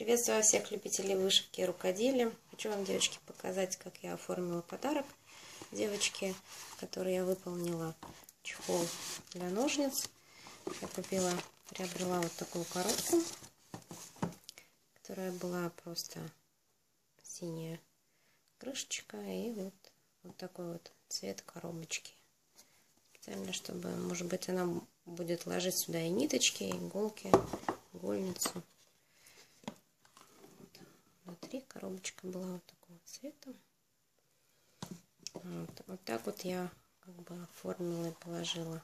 Приветствую всех любителей вышивки и рукоделия. Хочу вам, девочки, показать, как я оформила подарок девочке, который я выполнила. Чехол для ножниц. Я приобрела вот такую коробку, которая была просто синяя крышечка и вот такой вот цвет коробочки. Специально, чтобы, может быть, она будет ложить сюда и ниточки, и иголки, игольницу. Внутри коробочка была вот такого цвета. Вот так вот я как бы оформила и положила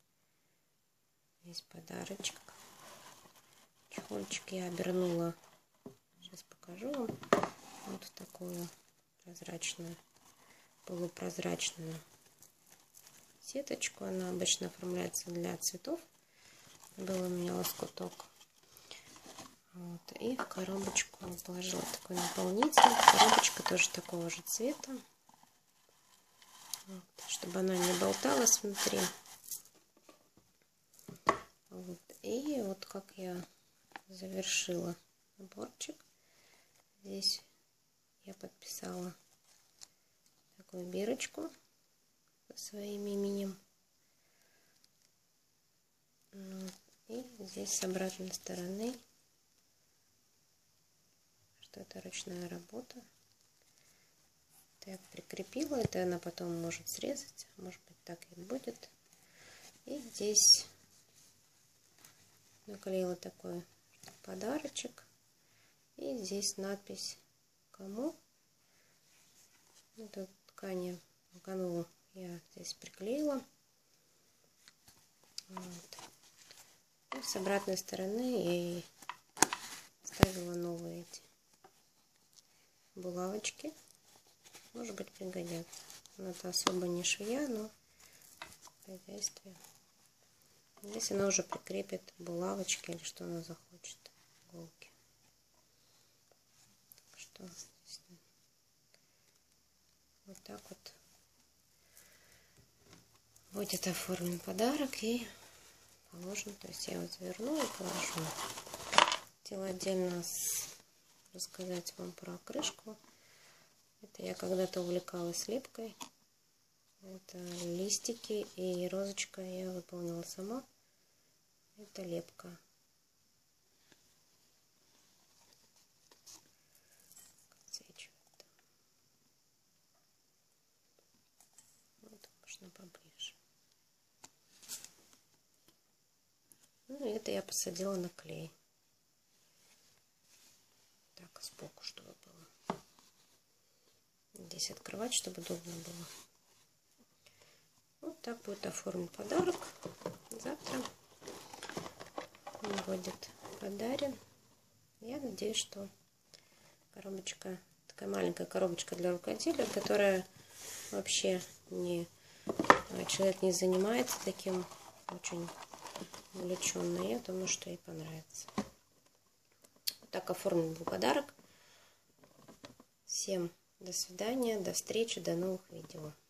весь подарочек. Чехольчик я обернула, сейчас покажу вам, вот в такую прозрачную, полупрозрачную сеточку. Она обычно оформляется для цветов. Был у меня лоскуток. Вот. И в коробочку положила такой наполнитель. Коробочка тоже такого же цвета. Вот. Чтобы она не болталась внутри. Вот. И вот как я завершила наборчик. Здесь я подписала такую бирочку со своим именем. Вот. И здесь с обратной стороны, что это ручная работа. Это я прикрепила, это она потом может срезать, может быть, так и будет. И здесь наклеила такой подарочек. И здесь надпись «Кому?». Эту ткань канву я здесь приклеила. Вот. И с обратной стороны я ей ставила новые эти булавочки. Может быть, пригодятся. Это особо не швея, но в хозяйстве. Здесь она уже прикрепит булавочки или что она захочет. Иголки. Так что здесь вот так вот будет оформлен подарок и положен. То есть я его заверну и положу. Хотела отдельно рассказать вам про крышку. Это я когда-то увлекалась лепкой. Это листики и розочка я выполнила сама. Это лепка. Подсвечивает. Вот, можно поближе. Ну и это я посадила на клей. Так, сбоку, чтобы было. Здесь открывать, чтобы удобно было. Вот так будет оформлен подарок. Завтра он будет подарен. Я надеюсь, что коробочка, такая маленькая коробочка для рукоделия, которая вообще человек не занимается таким очень увлеченно. Я думаю, что ей понравится. Вот так оформлен был подарок. Всем до свидания, до встречи, до новых видео.